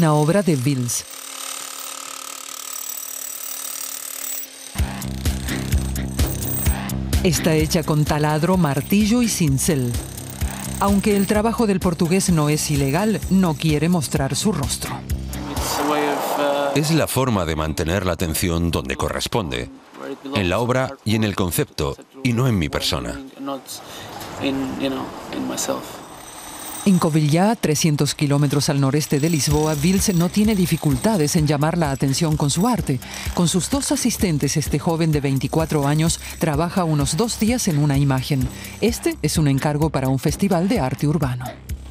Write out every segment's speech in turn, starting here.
una obra de Vils. Está hecha con taladro, martillo y cincel. Aunque el trabajo del portugués no es ilegal, no quiere mostrar su rostro. Es la forma de mantener la atención donde corresponde, en la obra y en el concepto, y no en mi persona. En Covilhã, 300 kilómetros al noreste de Lisboa, Vils no tiene dificultades en llamar la atención con su arte. Con sus 2 asistentes, este joven de 24 años trabaja unos 2 días en una imagen. Este es un encargo para un festival de arte urbano.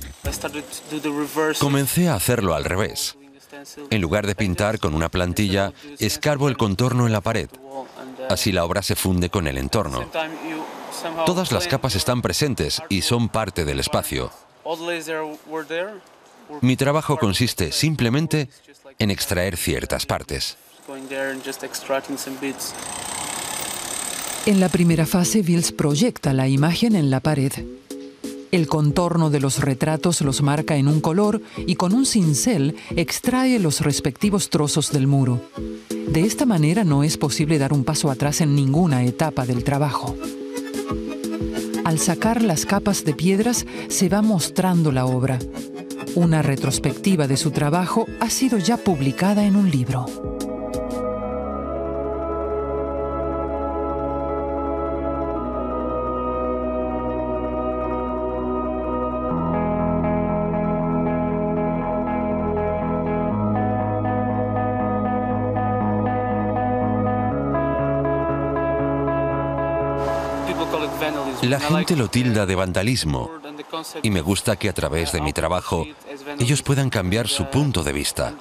Comencé a hacerlo al revés. En lugar de pintar con una plantilla, escarbo el contorno en la pared. Así la obra se funde con el entorno. Todas las capas están presentes y son parte del espacio. Mi trabajo consiste simplemente en extraer ciertas partes. En la primera fase, Vils proyecta la imagen en la pared. El contorno de los retratos los marca en un color y con un cincel extrae los respectivos trozos del muro. De esta manera no es posible dar un paso atrás en ninguna etapa del trabajo. Al sacar las capas de piedras, se va mostrando la obra. Una retrospectiva de su trabajo ha sido ya publicada en un libro. La gente lo tilda de vandalismo y me gusta que a través de mi trabajo ellos puedan cambiar su punto de vista.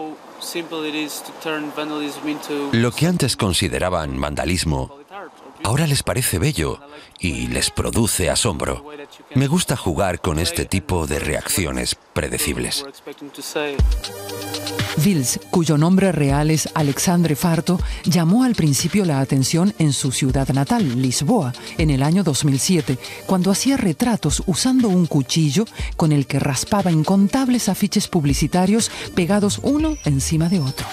Lo que antes consideraban vandalismo, ahora les parece bello y les produce asombro. Me gusta jugar con este tipo de reacciones predecibles. Vils, cuyo nombre real es Alexandre Farto, llamó al principio la atención en su ciudad natal, Lisboa, en el año 2007, cuando hacía retratos usando un cuchillo con el que raspaba incontables afiches publicitarios pegados uno encima de otro.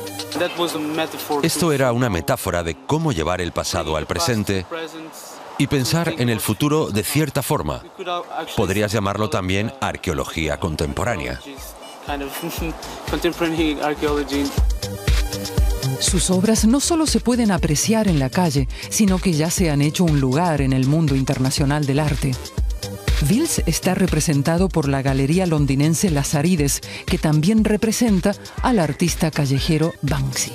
Esto era una metáfora de cómo llevar el pasado al presente y pensar en el futuro de cierta forma. Podrías llamarlo también arqueología contemporánea. Sus obras no solo se pueden apreciar en la calle, sino que ya se han hecho un lugar en el mundo internacional del arte. Vils está representado por la galería londinense Lazarides, que también representa al artista callejero Banksy.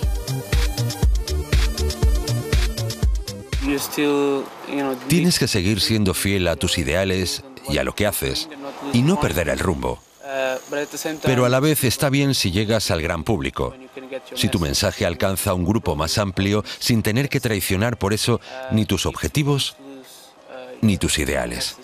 Tienes que seguir siendo fiel a tus ideales y a lo que haces, y no perder el rumbo. Pero a la vez está bien si llegas al gran público, si tu mensaje alcanza a un grupo más amplio sin tener que traicionar por eso ni tus objetivos ni tus ideales.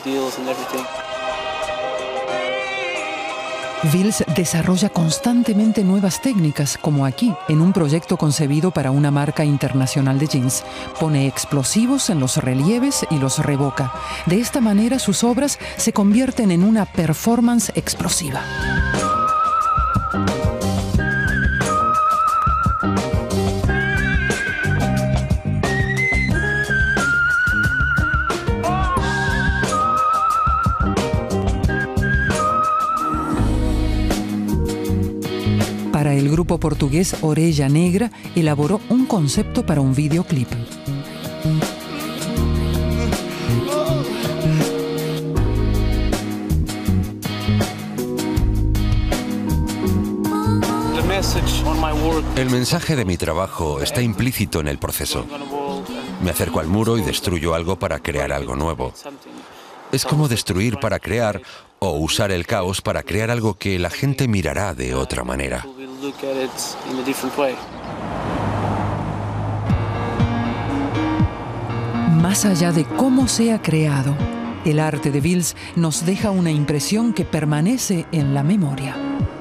Vils desarrolla constantemente nuevas técnicas, como aquí, en un proyecto concebido para una marca internacional de jeans. Pone explosivos en los relieves y los revoca. De esta manera, sus obras se convierten en una performance explosiva. Para el grupo portugués Orella Negra, elaboró un concepto para un videoclip. El mensaje de mi trabajo está implícito en el proceso. Me acerco al muro y destruyo algo para crear algo nuevo. Es como destruir para crear o usar el caos para crear algo que la gente mirará de otra manera. Más allá de cómo sea creado, el arte de Vils nos deja una impresión que permanece en la memoria.